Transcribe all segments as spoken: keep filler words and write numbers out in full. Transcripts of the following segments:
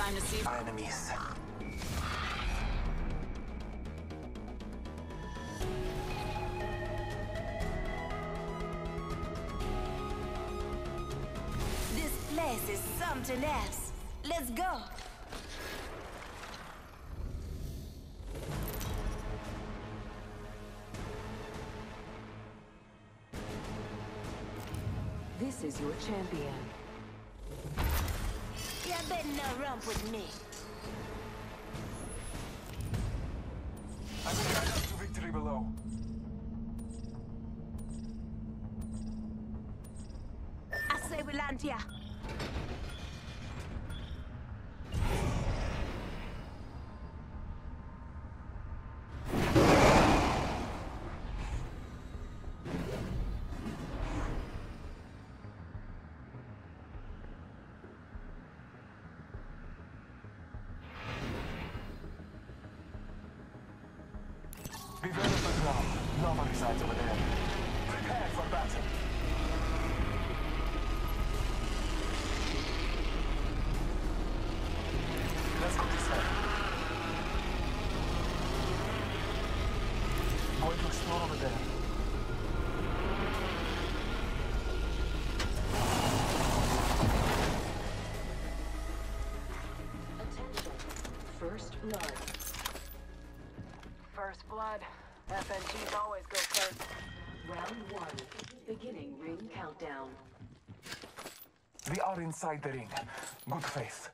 Time to see enemies. This place is something else. Let's go. This is your champion. You better not romp with me. I will guide us to victory below. I say we land here. Be ready for the ground. Nova resides over there. Prepare for battle. Let's go this way. Going to explore over there. Attention. First blood. first blood. F N Gs always go first. Round one. Beginning ring countdown. We are inside the ring. Good faith.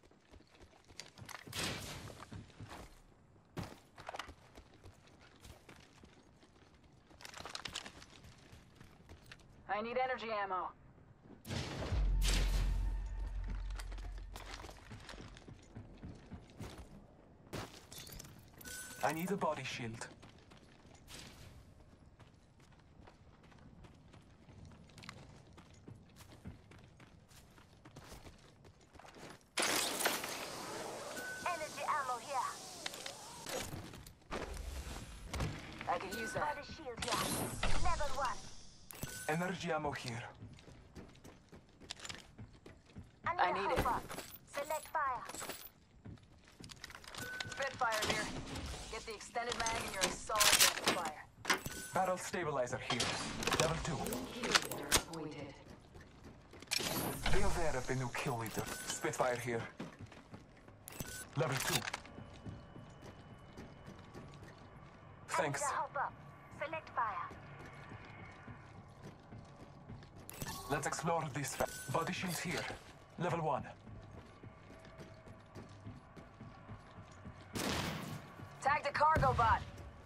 I need energy ammo. I need a body shield. Energy ammo here. I could use that. Body shield here. Level one. Energy ammo here. I need it. Hop up. Select fire. Spitfire here. Get the extended mag and you're a solid fire. Barrel stabilizer here. Level two. Kill leader appointed. Be aware of the new kill leader. Spitfire here. Level two. Thanks. Hop up. Select fire. Let's explore this. Body shield here. Level one. Tag the cargo bot.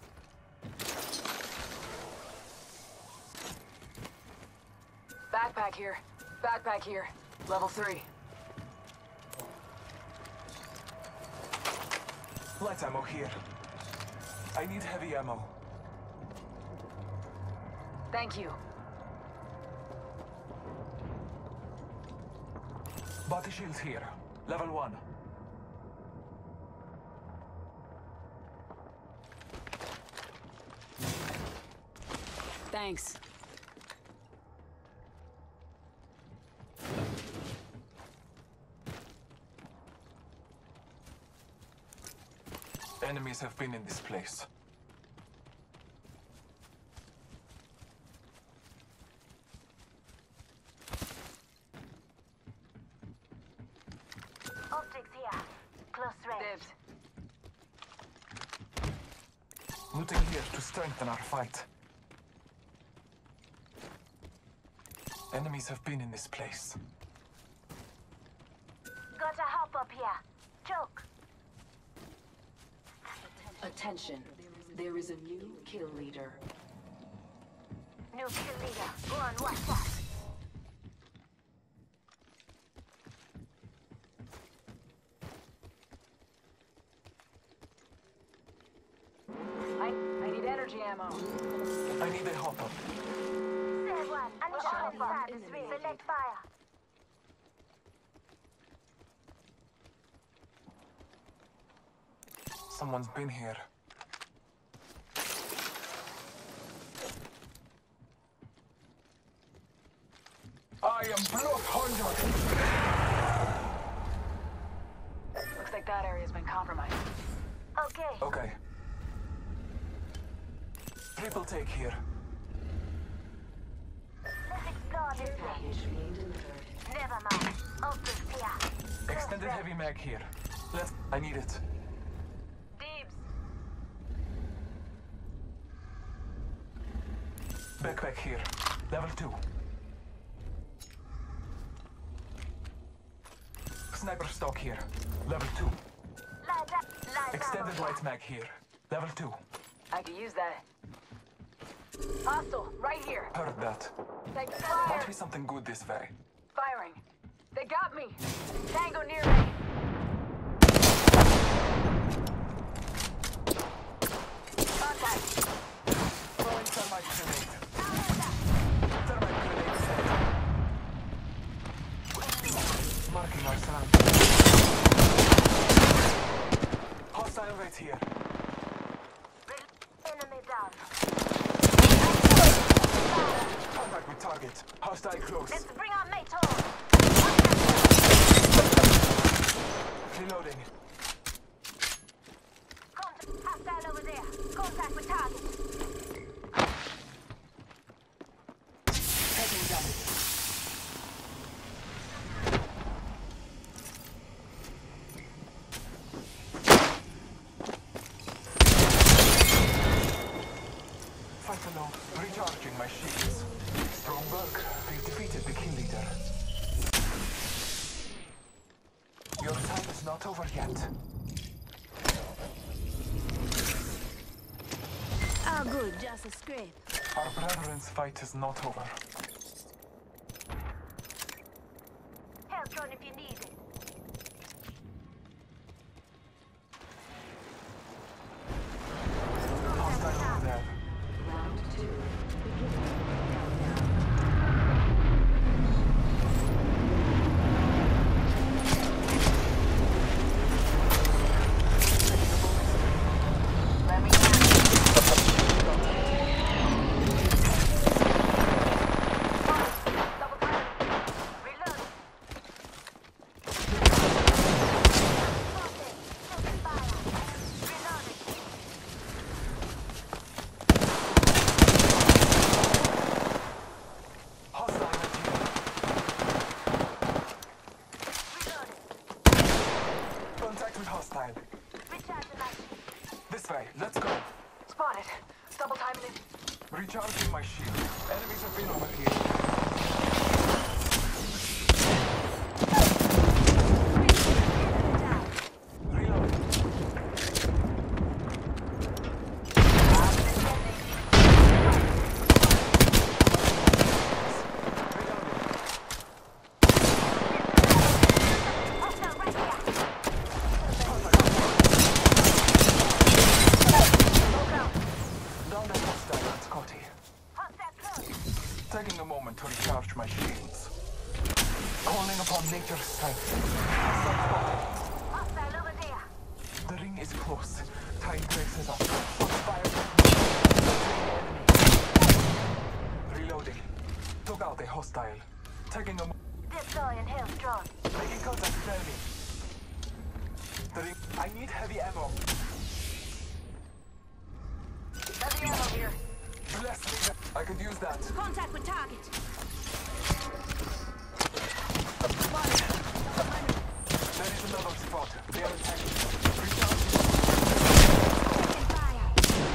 Backpack here. Backpack here. Level three. Light ammo here. I need heavy ammo. Thank you. Body shields here. Level one. Thanks. Enemies have been in this place. Optics here. Close range. Dibs. Looting here to strengthen our fight. Enemies have been in this place. Gotta hop up here. Choke. Attention. There is a new kill leader. New kill leader. Go on, watch that. I, I need energy ammo. I need a hop-up. Say one. I need a hop up. Select fire. Someone's been here. I am blood hungry. Looks like that area's been compromised. Okay. Okay. Triple take here. Let's explore this way. Package being delivered. Never mind. Optics here. Extended heavy mag here. Let's. I need it. Deebs! Backpack here. Level two. Sniper stock here. Level two. Light up. Light Extended ammo. light mag here. Level two. I could use that. Hostile, right here. Heard that. Take fire. Must be something good this way. Firing. They got me. Tango near me. Contact. Throwing thermite grenade. Thermite grenade set. Marking our surroundings. Hostile right here. Enemy down. Contact with target. Hostile close. Let's bring our mate home. Reloading. Contact. Hostile over there. Contact with target. Taking damage. Fight alone. Recharging my shields. Strong work. We've defeated the kill leader. Your time is not over yet. Oh, good. Just a scrape. Our brethren's fight is not over. Help drone if you need it. Hostile over there. Round two. Let me in. Double time. Reload. Fire. Reloading. Hostile right here. Reloading. Contact with hostile. Recharging my shield. This way. Let's go. Spotted. Double timing it. Recharging my shield. Enemies have been over here. Reloading. Reloading. Hostile right here. Down that hostile at Scotty. Hostile close. Taking a moment to recharge my shields. Calling upon nature's strength. Hostile over there. The ring is close. Time traces up. Fire. Reloading. Took out a hostile. Taking a moment. Deploying health drone. Making contact with enemy. The ring. I need heavy ammo. Heavy ammo here. Bless me. I could use that. Contact with target. There is another spot. They are attacking. Recharging. Taking fire.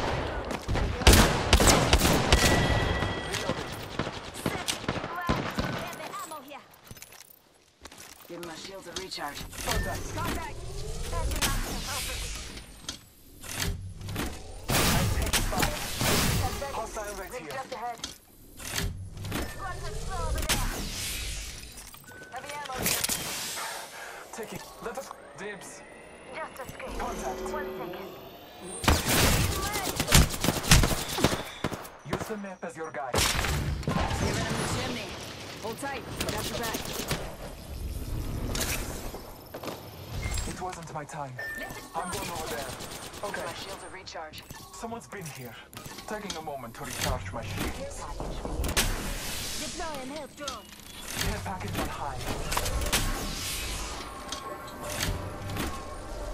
Reloading. Well, heavy ammo here. Giving my shields a recharge. Contact. Contact. Taking access open. I'm taking fire. Hostile right Ring here. just ahead. What's the floor over there? Heavy ammo here. Taking. Let us. Dibs. Just a scrape. Contact. One second. Use the map as your guide. Giving him the chimney. Hold tight. Got your back. It wasn't my time. I'm going over there. Okay. My shields a recharge. Someone's been here. Taking a moment to recharge my shields. Deploying health drone. Care package on high.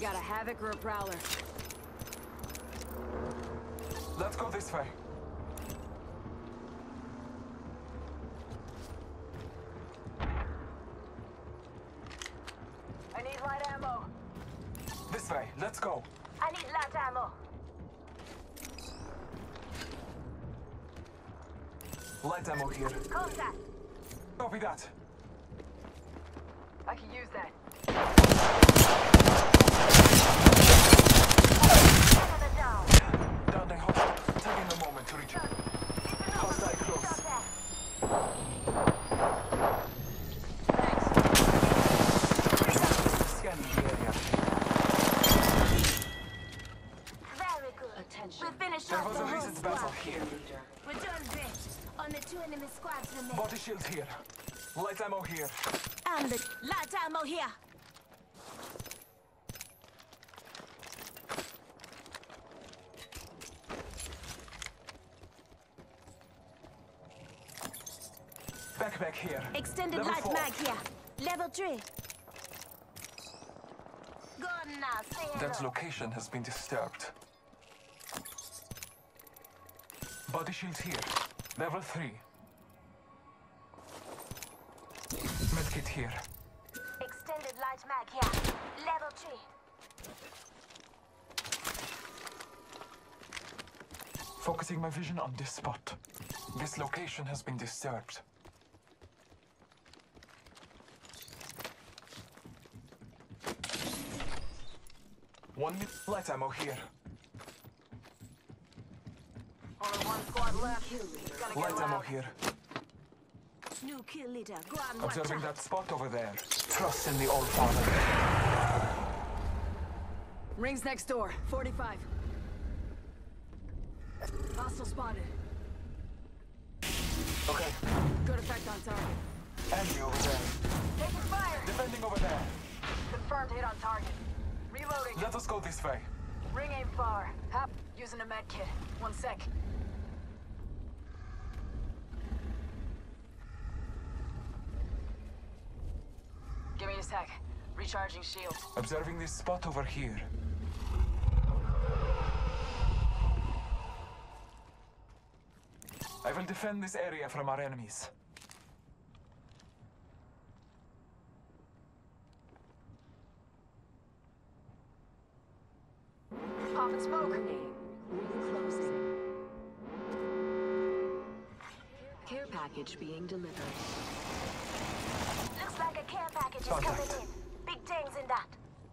got a Havoc or a Prowler? Let's go this way. I need light ammo. This way. Let's go. I need light ammo. Light ammo here. Contact. Copy that. I can use that. Enemy down. Down the hostile. Taking a moment to reach. Hostile close. Thanks. Scanning the area. Very good. Attention. We finished There off was the a whole recent squad. battle here. Leader. We're doing great. Only two enemy squads remain. Body shield here. Light ammo here. And the light ammo here. Backpack here. Extended Level light four. mag here. Level three. Go on now, say hello. That location has been disturbed. Body shield here. Level three. Medkit here. Extended light mag here. Level three. Focusing my vision on this spot. This location has been disturbed. One minute light ammo here. Only one squad left. Kill leader. Gonna get Light ammo loud. here. New kill leader. Go on, watch Observing out. that spot over there. Trust in the old father. Rings next door. forty-five. Hostile spotted. Okay. Good effect on target. Enemy over there. Taking fire. Defending over there. Confirmed hit on target. Reloading. Let us go this way. Ring aim far. Hop. Using a med kit. One sec. Give me a sec. Recharging shield. Observing this spot over here. I will defend this area from our enemies. Pop and smoke. Warning. Ring closing. Care package being delivered. Looks like a care package is Contact. coming in. Big things in that.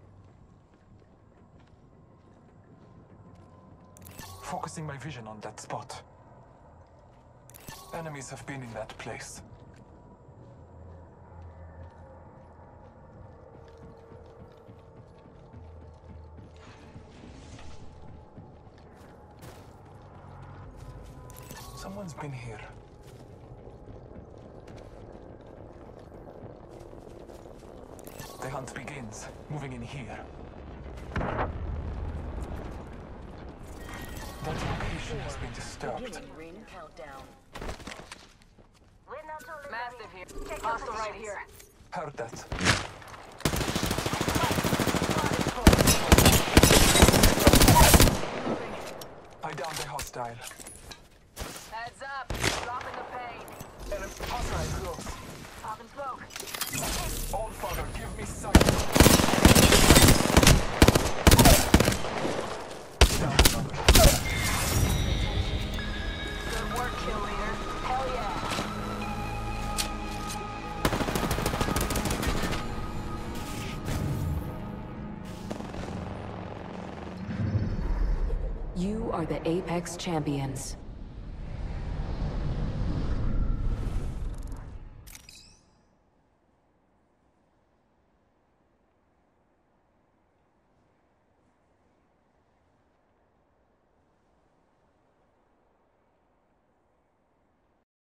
Focusing my vision on that spot. Enemies have been in that place. Someone's been here. The hunt begins. Moving in here. That location has been disturbed. Beginning ring countdown. We're not only Massive here. Check your Hostile right positions. here. Heard that. I downed a hostile. Heads up. Dropping the pain. Enemy hostile close. Pop and smoke. All father, give me sight. Down another. Good work, kill leader. Hell yeah. You are the Apex Champions.